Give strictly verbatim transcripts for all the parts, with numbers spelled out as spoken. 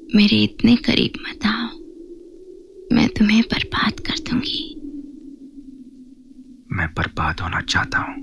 मेरे इतने करीब मत आओ, मैं तुम्हें बर्बाद कर दूंगी। मैं बर्बाद होना चाहता हूं।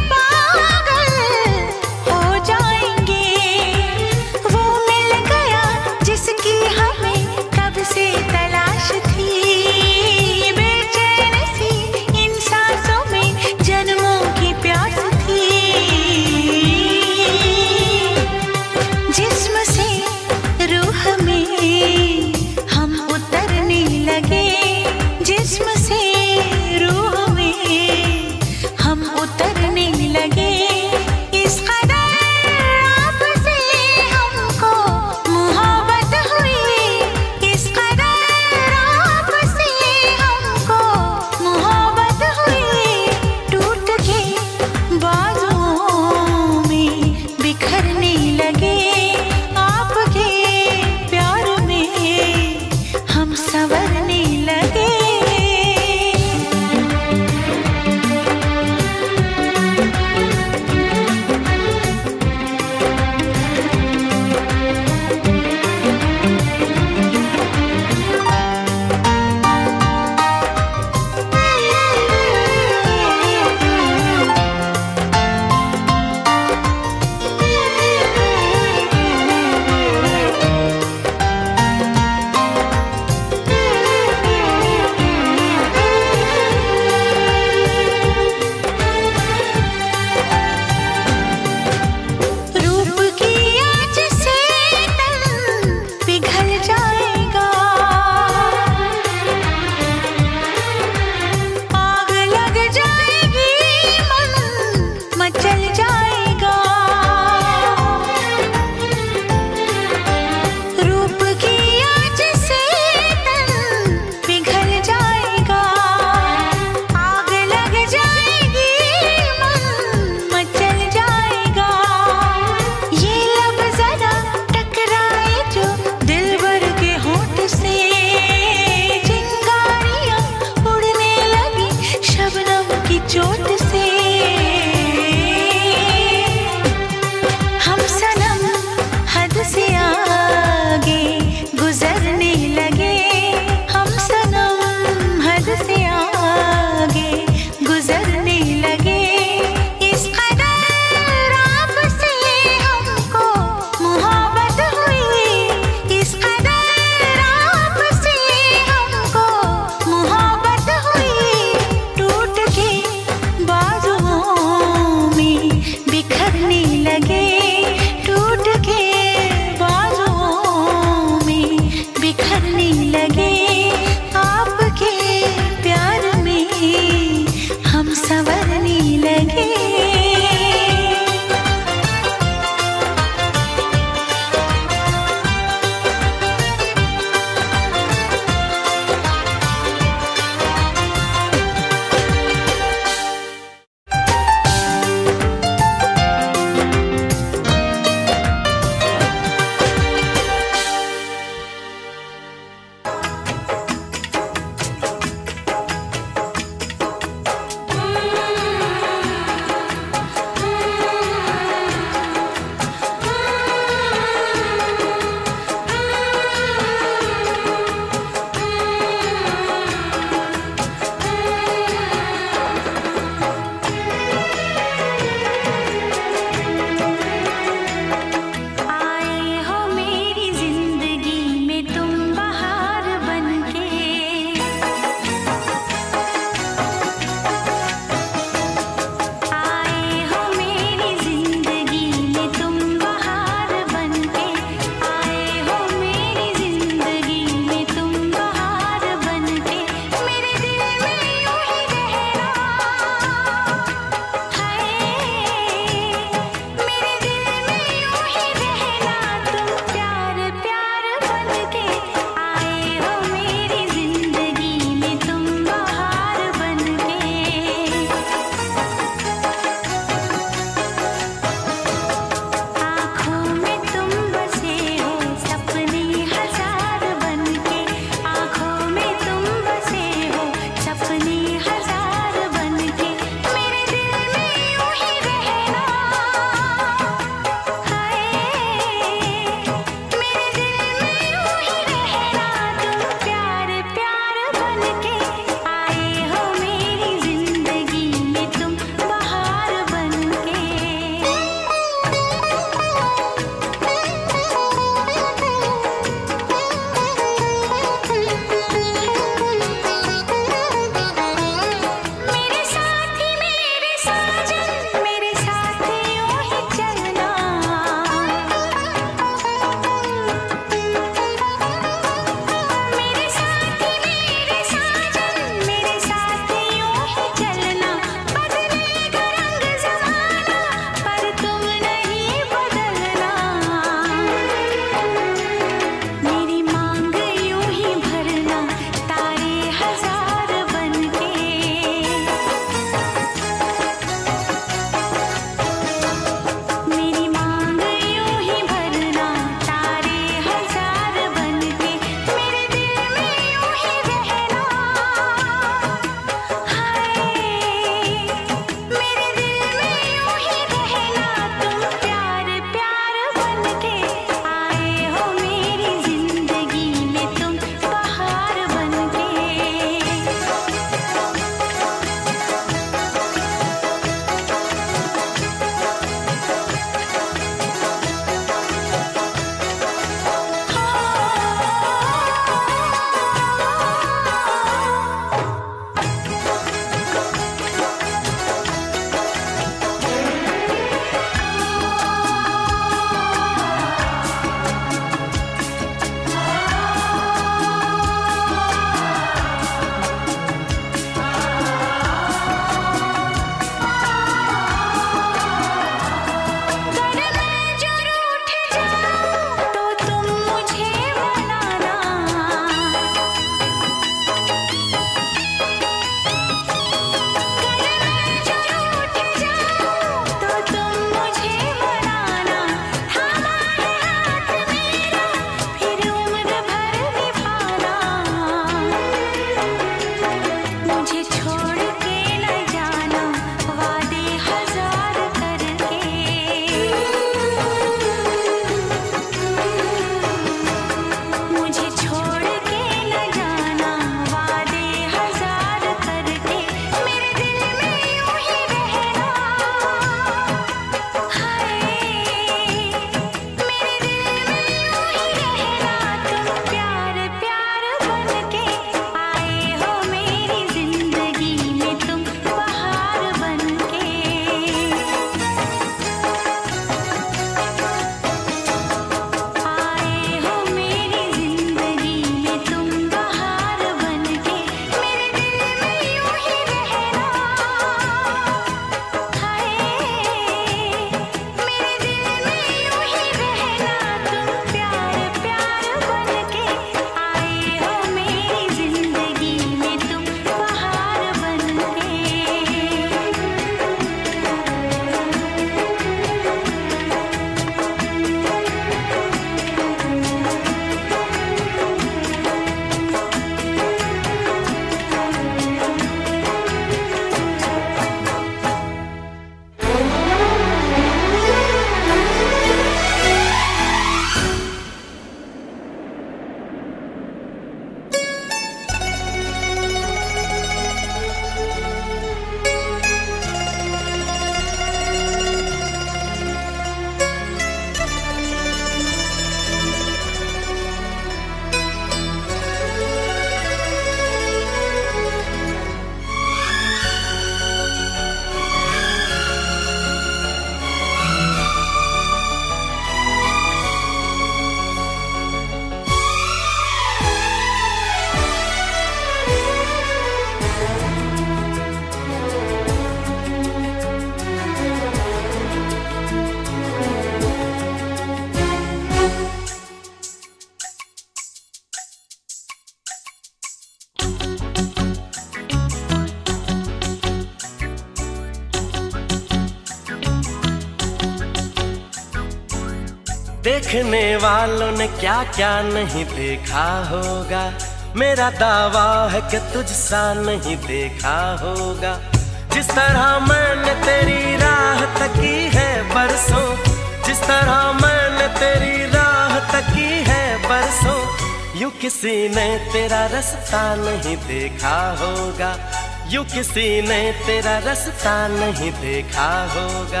देखने वालों ने क्या क्या नहीं देखा होगा, मेरा दावा है कि तुझसा नहीं देखा होगा। जिस तरह मैंने तेरी राह तकी है बरसों, जिस तरह मैंने तेरी राह तकी है बरसों, यूं किसी ने तेरा रास्ता नहीं देखा होगा, यूं किसी ने तेरा रास्ता नहीं देखा होगा।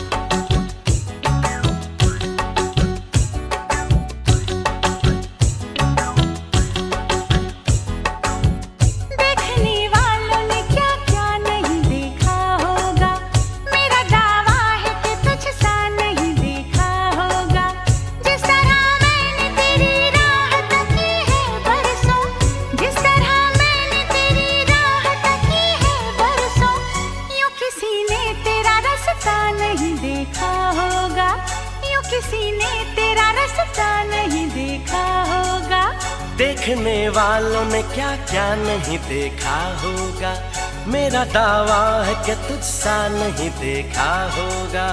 किसी ने तेरा रास्ता नहीं देखा होगा। देखने वालों ने क्या क्या नहीं देखा होगा, मेरा दावा है कि तुझसा नहीं देखा होगा।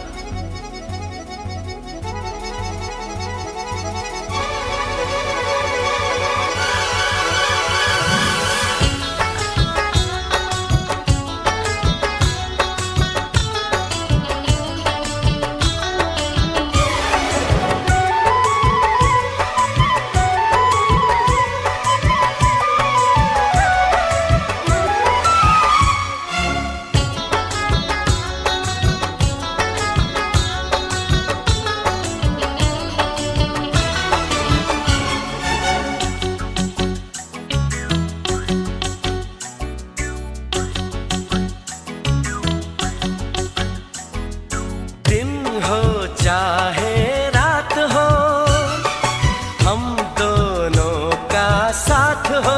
चाहे रात हो, हम दोनों का साथ हो।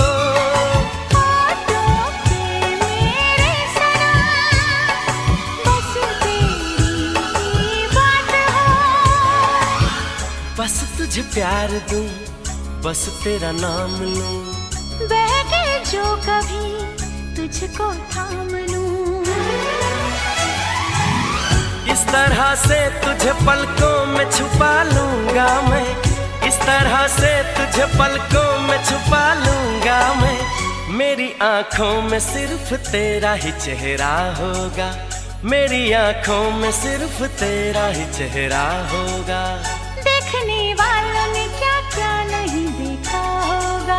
होठों पे मेरे सनम, बस तेरी ही बात हो। बस तुझे प्यार दूं, बस तेरा नाम लूं, बहके जो कभी तुझको थाम लूं। इस तरह से तुझे पलकों में छुपा लूंगा मैं, इस तरह से तुझे पलकों में छुपा लूंगा मैं। मेरी आंखों में सिर्फ तेरा ही चेहरा होगा, मेरी आंखों में सिर्फ तेरा ही चेहरा होगा। देखने वालों ने क्या क्या नहीं देखा होगा।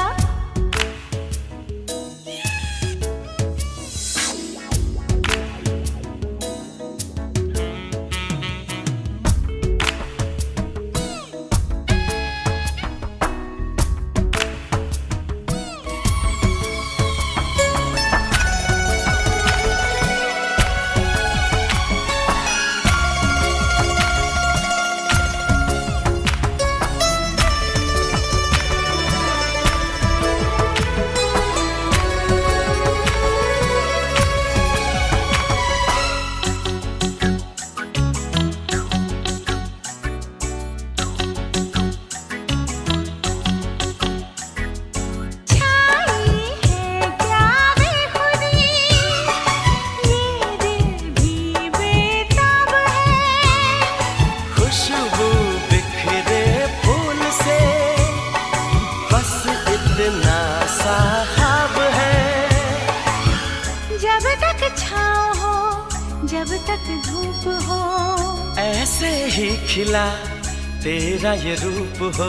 जब तक छाँव हो, जब तक धूप हो, ऐसे ही खिला तेरा ये रूप हो।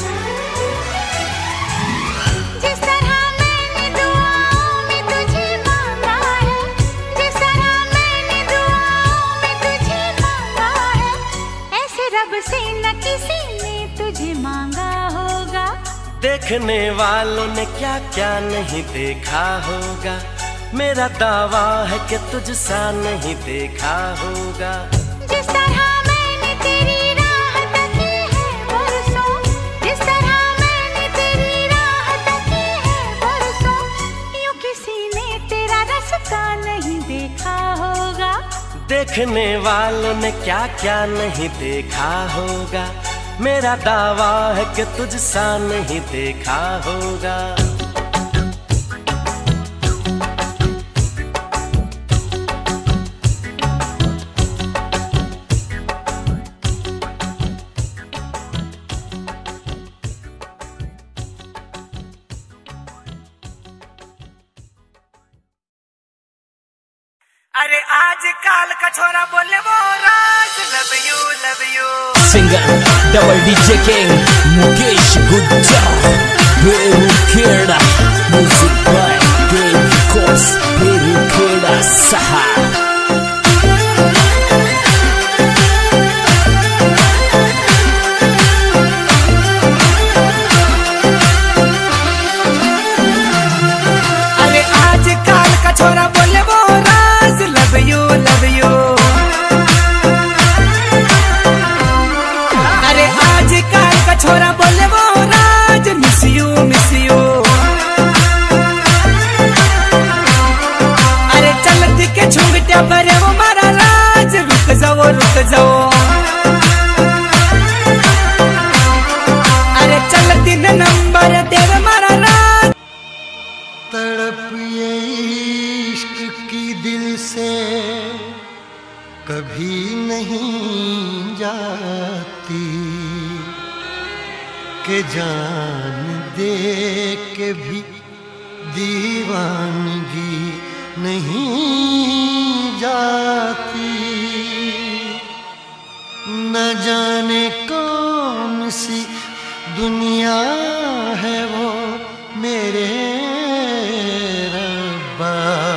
जिस तरह मैंने दुआओं में तुझे मांगा है, जिस तरह मैंने दुआओं में तुझे मांगा है, ऐसे रब से न किसी ने तुझे मांगा होगा। देखने वालों ने क्या क्या नहीं देखा होगा, मेरा दावा है कि तुझसा नहीं देखा होगा। जिस तरह मैंने तेरी राह तकी है बरसों, जिस तरह मैंने तेरी राह तकी है बरसों, यूं किसी ने तेरा रास्ता नहीं देखा होगा। देखने वालों ने क्या क्या नहीं देखा होगा, मेरा दावा है कि तुझसा नहीं देखा होगा। अरे आज काल का छोरा बोले वो Raj love you love you. Singer double DJ king Mukesh Gujjar Berukheda music by गेम कोर्स बेरुखेड़ा सहा। अरे आज काल का छोरा बोले वो Raj love you love you. अरे आज काल का छोरा बोले वो Raj miss you miss you. अरे चलती के झुंगटिया भरे वो मारा राज रुक जाओ रुक जाओ। अरे चलती ने नंबर देव मारा राज। तड़प ये इश्क की दिल से कभी नहीं जाती कि जान दे के भी दीवानगी नहीं जाती। न जाने कौन सी दुनिया है वो मेरे रब्बा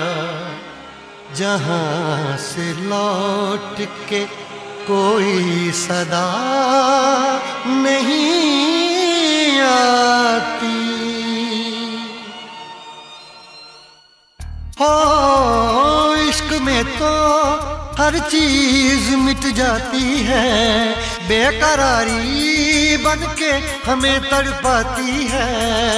जहाँ से लौट के कोई सदा नहीं आती। हो इश्क में तो हर चीज मिट जाती है, बेकरारी बन के हमें तड़पाती है।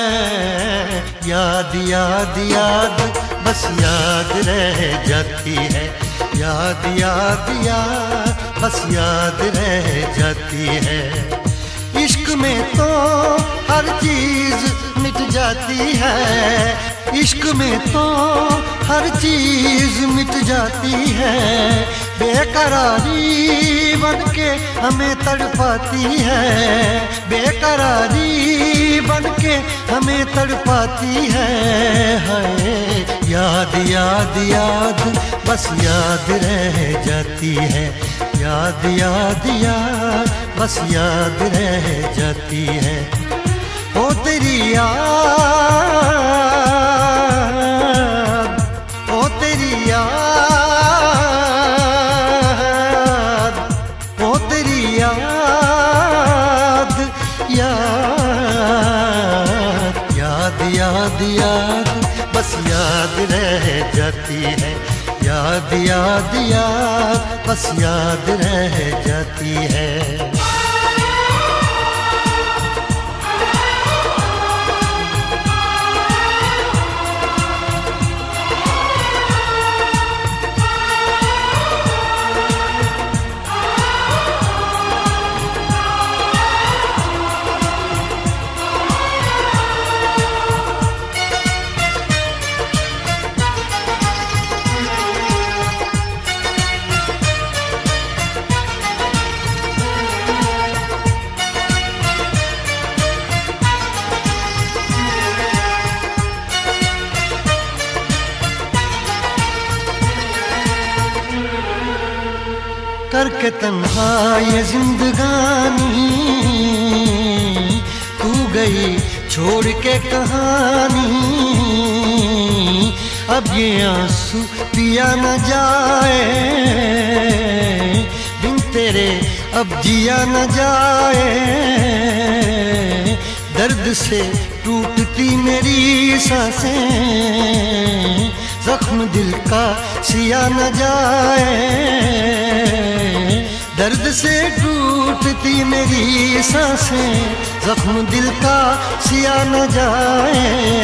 याद याद याद बस याद रह जाती है, याद याद याद बस याद रह जाती है। इश्क में तो हर चीज मिट जाती है, इश्क में तो हर चीज मिट जाती है। बेकरारी बन के हमें तड़पाती है, बेकरारी बन के हमें तड़पाती है। हाय याद याद याद बस याद रह जाती है, याद याद याद बस याद रह जाती है। ओ तेरी याद, ओ तेरी याद, ओ तेरी याद याद याद याद याद बस याद रह जाती है, याद याद याद बस याद रह जाती है। करके तन्हा ये जिंदगानी तू गई छोड़ के कहानी। अब ये आंसू पिया न जाए बिन तेरे, अब जिया न जाए। दर्द से टूटती मेरी सांसें, जख्म दिल का सिया न जाए। दर्द से टूटती मेरी सांसें, जख्म दिल का सिया न जाए।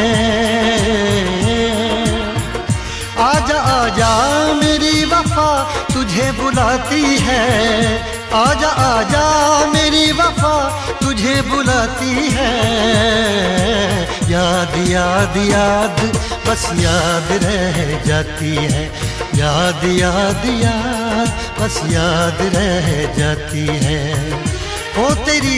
आजा आजा मेरी वफा तुझे बुलाती है, आजा आजा मेरी वफा तुझे बुलाती है। याद याद याद बस याद रह जाती है, याद याद याद बस याद रह जाती है। ओ तेरी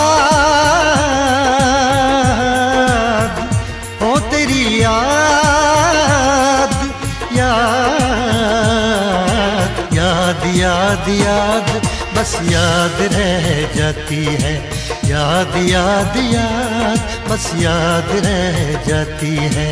याद, ओ तेरी याद याद याद याद बस याद रह जाती है, याद याद याद बस याद रह जाती है।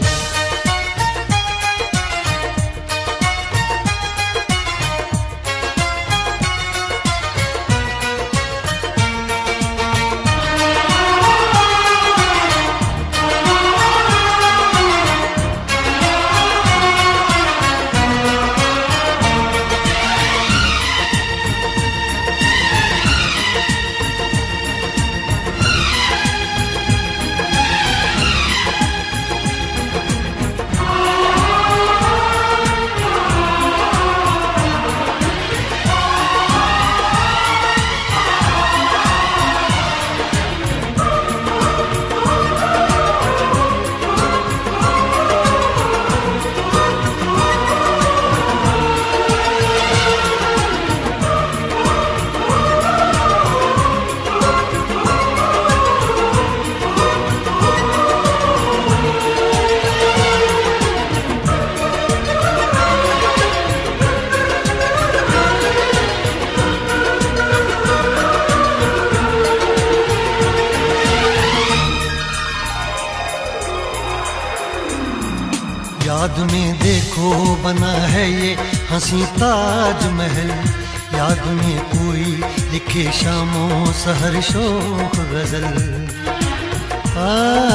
याद में देखो बना है ये हंसी ताजमहल, याद में कोई लिखे शामों सहर शोक गजल। आ,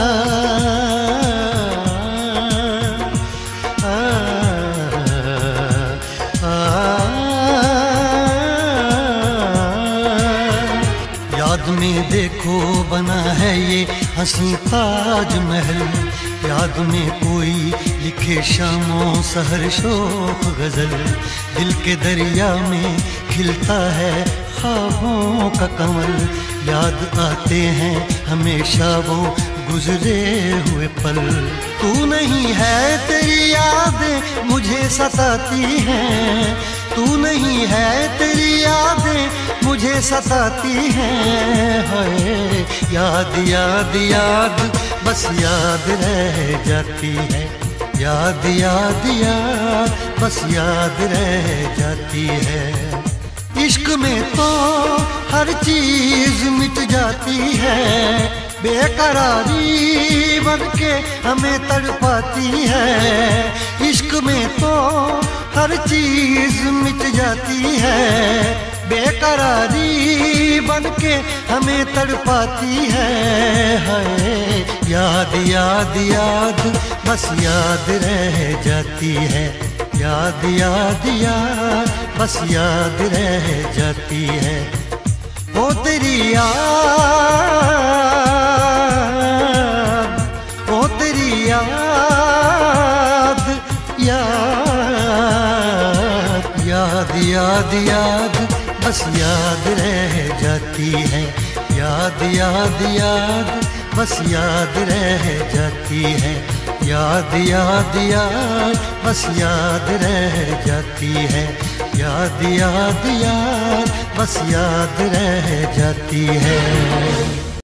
आ, आ, याद में देखो बना है ये हंसी ताजमहल, याद में कोई लिखे शामों सहर शोक गजल। दिल के दरिया में खिलता है ख्वाबों का कमल, याद आते हैं हमेशा वो गुजरे हुए पल। तू नहीं है तेरी यादें मुझे सताती हैं, तू नहीं है तेरी यादें मुझे सताती हैं। हाय याद याद याद बस याद रह जाती है, याद याद याद बस याद रह जाती है। इश्क में तो हर चीज मिट जाती है, बेकरारी बनके हमें तड़पाती है। इश्क में तो हर चीज मिट जाती है, बेकरारी बनके हमें तड़पाती है। हाय याद याद याद बस याद रह जाती है, याद याद याद बस याद रह जाती है। ओ तेरी याद, ओ तेरी याद याद याद याद याद बस याद रह जाती है, याद याद याद बस याद रह जाती है। याद याद याद बस याद रह जाती है, याद याद याद बस याद रह जाती है।